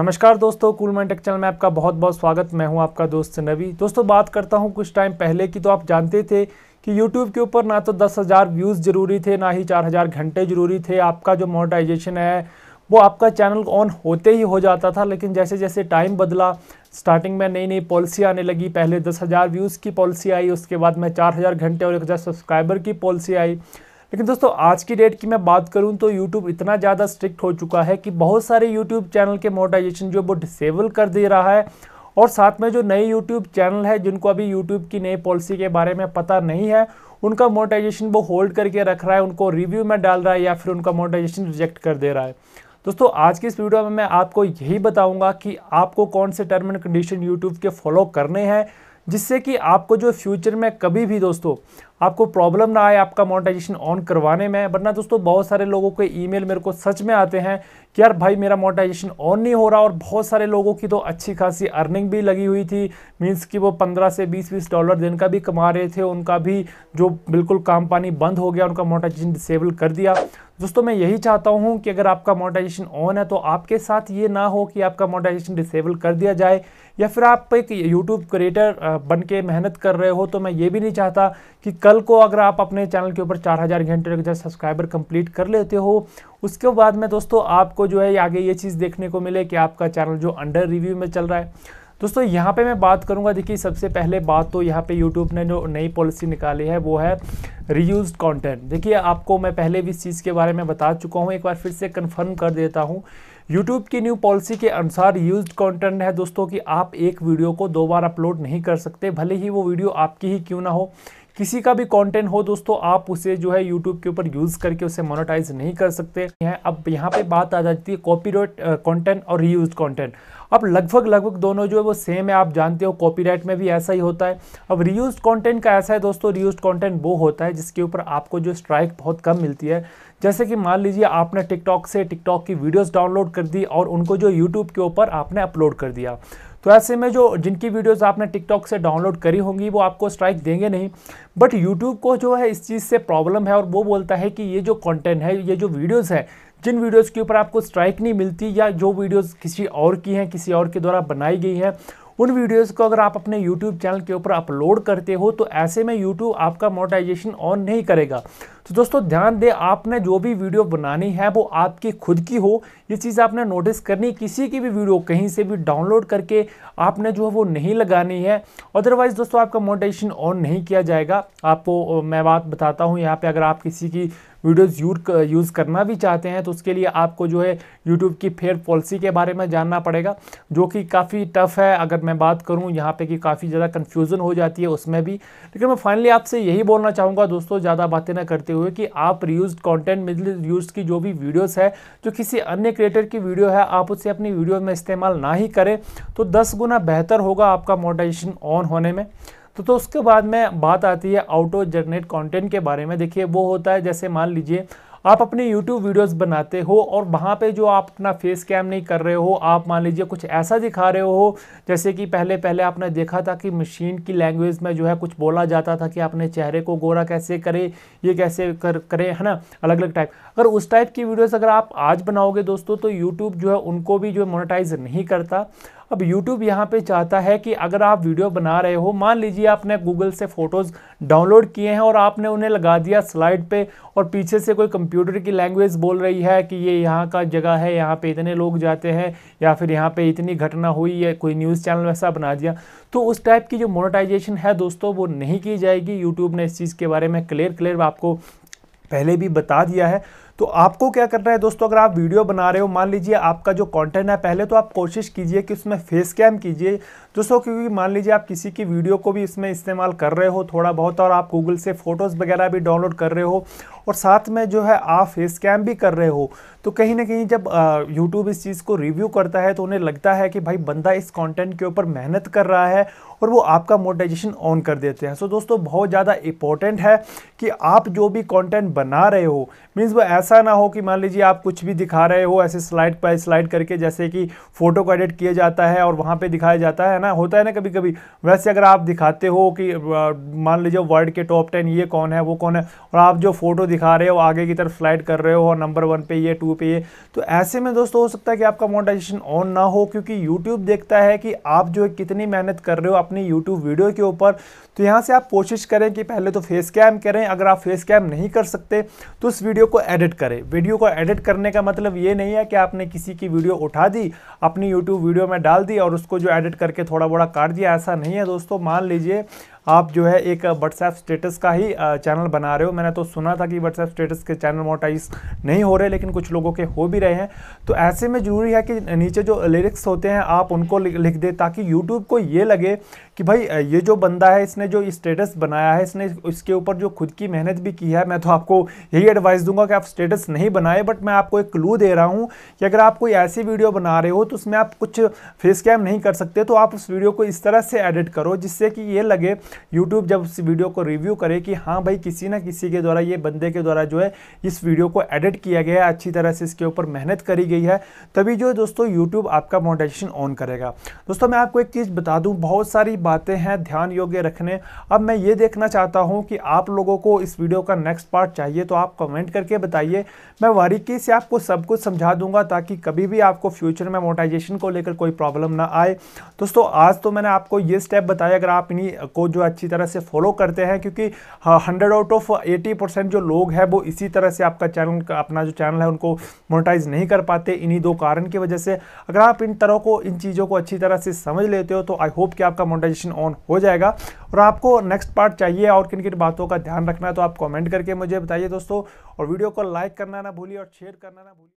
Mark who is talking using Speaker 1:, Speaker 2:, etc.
Speaker 1: नमस्कार दोस्तों, cool mind take channel में आपका बहुत बहुत स्वागत। मैं हूं आपका दोस्त नवी। दोस्तों बात करता हूं कुछ टाइम पहले की। तो आप जानते थे कि YouTube के ऊपर ना तो 10,000 व्यूज़ जरूरी थे, ना ही 4,000 घंटे जरूरी थे। आपका जो मोनेटाइजेशन है वो आपका चैनल ऑन होते ही हो जाता था। लेकिन जैसे जैसे टाइम बदला, स्टार्टिंग में नई नई पॉलिसी आने लगी। पहले 10,000 व्यूज़ की पॉलिसी आई, उसके बाद में 4,000 घंटे और 1,000 सब्सक्राइबर की पॉलिसी आई। लेकिन दोस्तों आज की डेट की मैं बात करूं तो YouTube इतना ज़्यादा स्ट्रिक्ट हो चुका है कि बहुत सारे YouTube चैनल के मोनेटाइजेशन जो वो डिसेबल कर दे रहा है। और साथ में जो नए YouTube चैनल है जिनको अभी YouTube की नई पॉलिसी के बारे में पता नहीं है, उनका मोनेटाइजेशन वो होल्ड करके रख रहा है, उनको रिव्यू में डाल रहा है या फिर उनका मोनेटाइजेशन रिजेक्ट कर दे रहा है। दोस्तों आज की इस वीडियो में मैं आपको यही बताऊंगा कि आपको कौन से टर्म एंड कंडीशन YouTube के फॉलो करने हैं, जिससे कि आपको जो फ्यूचर में कभी भी दोस्तों आपको प्रॉब्लम ना आए आपका मोनेटाइजेशन ऑन करवाने में। वरना दोस्तों बहुत सारे लोगों के ईमेल मेरे को सच में आते हैं कि यार भाई मेरा मोनेटाइजेशन ऑन नहीं हो रहा। और बहुत सारे लोगों की तो अच्छी खासी अर्निंग भी लगी हुई थी, मीन्स कि वो 15 से 20 डॉलर दिन का भी कमा रहे थे, उनका भी जो बिल्कुल काम पानी बंद हो गया, उनका मोनेटाइजेशन डिसेबल कर दिया। दोस्तों मैं यही चाहता हूँ कि अगर आपका मोनेटाइजेशन ऑन है तो आपके साथ ये ना हो कि आपका मोनेटाइजेशन डिसेबल कर दिया जाए, या फिर आप एक यूट्यूब क्रिएटर बन के मेहनत कर रहे हो। तो मैं ये भी नहीं चाहता कि कल को अगर आप अपने चैनल के ऊपर 4,000 घंटे 1,000 सब्सक्राइबर कंप्लीट कर लेते हो, उसके बाद में दोस्तों आपको जो है आगे ये चीज़ देखने को मिले कि आपका चैनल जो अंडर रिव्यू में चल रहा है। दोस्तों यहाँ पे मैं बात करूँगा, देखिए सबसे पहले बात तो यहाँ पे YouTube ने जो नई पॉलिसी निकाली है वो है रीयूज्ड कंटेंट। देखिए आपको मैं पहले भी इस चीज़ के बारे में बता चुका हूँ, एक बार फिर से कंफर्म कर देता हूँ। YouTube की न्यू पॉलिसी के अनुसार यूज्ड कंटेंट है दोस्तों कि आप एक वीडियो को 2 बार अपलोड नहीं कर सकते, भले ही वो वीडियो आपकी ही क्यों ना हो। किसी का भी कंटेंट हो दोस्तों, आप उसे जो है YouTube के ऊपर यूज़ करके उसे मोनेटाइज नहीं कर सकते हैं। अब यहाँ पे बात आ जाती है कॉपीराइट कंटेंट और रीयूज्ड कंटेंट। अब लगभग दोनों जो है वो सेम है। आप जानते हो कॉपीराइट में भी ऐसा ही होता है। अब रीयूज्ड कंटेंट का ऐसा है दोस्तों, रीयूज्ड कंटेंट वो होता है जिसके ऊपर आपको जो स्ट्राइक बहुत कम मिलती है। जैसे कि मान लीजिए आपने टिकटॉक से टिकटॉक की वीडियोस डाउनलोड कर दी और उनको जो यूट्यूब के ऊपर आपने अपलोड कर दिया, तो ऐसे में जो जिनकी वीडियोस आपने टिकटॉक से डाउनलोड करी होंगी वो आपको स्ट्राइक देंगे नहीं। बट यूट्यूब को जो है इस चीज़ से प्रॉब्लम है और वो बोलता है कि ये जो कंटेंट है, ये जो वीडियोस है, जिन वीडियोस के ऊपर आपको स्ट्राइक नहीं मिलती या जो वीडियोस किसी और की हैं, किसी और के द्वारा बनाई गई हैं, उन वीडियोस को अगर आप अपने YouTube चैनल के ऊपर अपलोड करते हो तो ऐसे में YouTube आपका मोनेटाइजेशन ऑन नहीं करेगा। तो दोस्तों ध्यान दें, आपने जो भी वीडियो बनानी है वो आपकी खुद की हो, ये चीज़ आपने नोटिस करनी। किसी की भी वीडियो कहीं से भी डाउनलोड करके आपने जो है वो नहीं लगानी है, अदरवाइज दोस्तों आपका मोनेटाइजेशन ऑन नहीं किया जाएगा। आपको मैं बात बताता हूँ यहाँ पे, अगर आप किसी की वीडियोस यूज़ करना भी चाहते हैं तो उसके लिए आपको जो है YouTube की फेयर पॉलिसी के बारे में जानना पड़ेगा, जो कि काफ़ी टफ है। अगर मैं बात करूं यहाँ पे कि काफ़ी ज़्यादा कन्फ्यूज़न हो जाती है उसमें भी। लेकिन मैं फाइनली आपसे यही बोलना चाहूँगा दोस्तों, ज़्यादा बातें ना करते हुए, कि आप रीयूज्ड कंटेंट मिडल यूज की जो भी वीडियोस है, जो किसी अन्य क्रिएटर की वीडियो है, आप उसे अपनी वीडियो में इस्तेमाल ना ही करें तो 10 गुना बेहतर होगा आपका मोनेटाइजेशन ऑन होने में। तो उसके बाद में बात आती है ऑटो जनरेट कंटेंट के बारे में। देखिए वो होता है, जैसे मान लीजिए आप अपनी YouTube वीडियोस बनाते हो और वहाँ पे जो आप अपना फेस कैम नहीं कर रहे हो, आप मान लीजिए कुछ ऐसा दिखा रहे हो जैसे कि पहले आपने देखा था कि मशीन की लैंग्वेज में जो है कुछ बोला जाता था कि अपने चेहरे को गोरा कैसे करे, ये कैसे करे, है ना, अलग अलग टाइप। अगर उस टाइप की वीडियोस अगर आप आज बनाओगे दोस्तों तो YouTube जो है उनको भी जो मोनेटाइज नहीं करता। अब YouTube यहाँ पे चाहता है कि अगर आप वीडियो बना रहे हो, मान लीजिए आपने गूगल से फ़ोटोज़ डाउनलोड किए हैं और आपने उन्हें लगा दिया स्लाइड पे, और पीछे से कोई कंप्यूटर की लैंग्वेज बोल रही है कि ये यहाँ का जगह है, यहाँ पे इतने लोग जाते हैं, या फिर यहाँ पे इतनी घटना हुई है, कोई न्यूज़ चैनल वैसा बना दिया, तो उस टाइप की जो मोनेटाइजेशन है दोस्तों वो नहीं की जाएगी। यूट्यूब ने इस चीज़ के बारे में क्लियर आपको पहले भी बता दिया है। तो आपको क्या करना है दोस्तों, अगर आप वीडियो बना रहे हो, मान लीजिए आपका जो कंटेंट है, पहले तो आप कोशिश कीजिए कि उसमें फेस कैम कीजिए दोस्तों, क्योंकि मान लीजिए आप किसी की वीडियो को भी इसमें इस्तेमाल कर रहे हो थोड़ा बहुत, और आप गूगल से फ़ोटोज़ वगैरह भी डाउनलोड कर रहे हो और साथ में जो है आप फेस कैम भी कर रहे हो, तो कहीं ना कहीं जब YouTube इस चीज़ को रिव्यू करता है तो उन्हें लगता है कि भाई बंदा इस कंटेंट के ऊपर मेहनत कर रहा है, और वो आपका मोनेटाइजेशन ऑन कर देते हैं। सो दोस्तों बहुत ज़्यादा इंपॉर्टेंट है कि आप जो भी कंटेंट बना रहे हो, मीन्स वो ऐसा ना हो कि मान लीजिए आप कुछ भी दिखा रहे हो ऐसे स्लाइड बाय स्लाइड करके, जैसे कि फ़ोटो को एडिट किया जाता है और वहाँ पे दिखाया जाता है ना, होता है ना कभी कभी, वैसे अगर आप दिखाते हो कि मान लीजिए वर्ल्ड के टॉप 10 ये कौन है वो कौन है, और आप जो फोटो दिखा रहे हो, आगे की तरफ स्लाइड कर रहे हो और नंबर 1 पे ये, 2 पे ये, तो ऐसे में दोस्तों हो सकता है कि आपका मोनेटाइजेशन ऑन ना हो, क्योंकि यूट्यूब देखता है कि आप जो है कितनी मेहनत कर रहे हो अपनी यूट्यूब वीडियो के ऊपर। तो यहाँ से आप कोशिश करें कि पहले तो फेस कैम करें, अगर आप फेस कैम नहीं कर सकते तो उस वीडियो को एडिट करें। वीडियो को एडिट करने का मतलब ये नहीं है कि आपने किसी की वीडियो उठा दी, अपनी यूट्यूब वीडियो में डाल दी और उसको जो एडिट करके थोड़ा बड़ा काट दिया, ऐसा नहीं है दोस्तों। मान लीजिए आप जो है एक व्हाट्सएप स्टेटस का ही चैनल बना रहे हो, मैंने तो सुना था कि व्हाट्सएप स्टेटस के चैनल मोनेटाइज नहीं हो रहे, लेकिन कुछ लोगों के हो भी रहे हैं। तो ऐसे में ज़रूरी है कि नीचे जो लिरिक्स होते हैं आप उनको लिख दे, ताकि यूट्यूब को ये लगे कि भाई ये जो बंदा है इसने जो स्टेटस बनाया है, इसने इसके ऊपर जो खुद की मेहनत भी की है। मैं तो आपको यही एडवाइस दूंगा कि आप स्टेटस नहीं बनाए, बट मैं आपको एक क्लू दे रहा हूँ कि अगर आप कोई ऐसी वीडियो बना रहे हो तो उसमें आप कुछ फेस कैम नहीं कर सकते, तो आप उस वीडियो को इस तरह से एडिट करो जिससे कि ये लगे यूट्यूब जब उस वीडियो को रिव्यू करे कि हाँ भाई किसी ना किसी के द्वारा, ये बंदे के द्वारा जो है इस वीडियो को एडिट किया गया है, अच्छी तरह से इसके ऊपर मेहनत करी गई है, तभी जो दोस्तों यूट्यूब आपका मोनेटाइजेशन ऑन करेगा। दोस्तों मैं आपको एक चीज़ बता दूं, बहुत सारी बातें हैं ध्यान योग्य रखने। अब मैं ये देखना चाहता हूं कि आप लोगों को इस वीडियो का नेक्स्ट पार्ट चाहिए तो आप कमेंट करके बताइए, मैं बारीकी से आपको सब कुछ समझा दूंगा ताकि कभी भी आपको फ्यूचर में मोनेटाइजेशन को लेकर कोई प्रॉब्लम ना आए। दोस्तों आज तो मैंने आपको ये स्टेप बताया, अगर आप इन्हीं को जो अच्छी तरह से फॉलो करते हैं, क्योंकि 100 आउट ऑफ 80% जो लोग हैं वो इसी तरह से आपका चैनल, अपना जो चैनल है उनको मोनेटाइज नहीं कर पाते, इन्हीं 2 कारण की वजह से। अगर आप इन चीज़ों को अच्छी तरह से समझ लेते हो तो आई होप कि आपका मोनेटाइजेशन ऑन हो जाएगा। और आपको नेक्स्ट पार्ट चाहिए और किन किन बातों का ध्यान रखना है तो आप कमेंट करके मुझे बताइए दोस्तों, और वीडियो को लाइक करना ना भूलिए और शेयर करना ना भूलिए।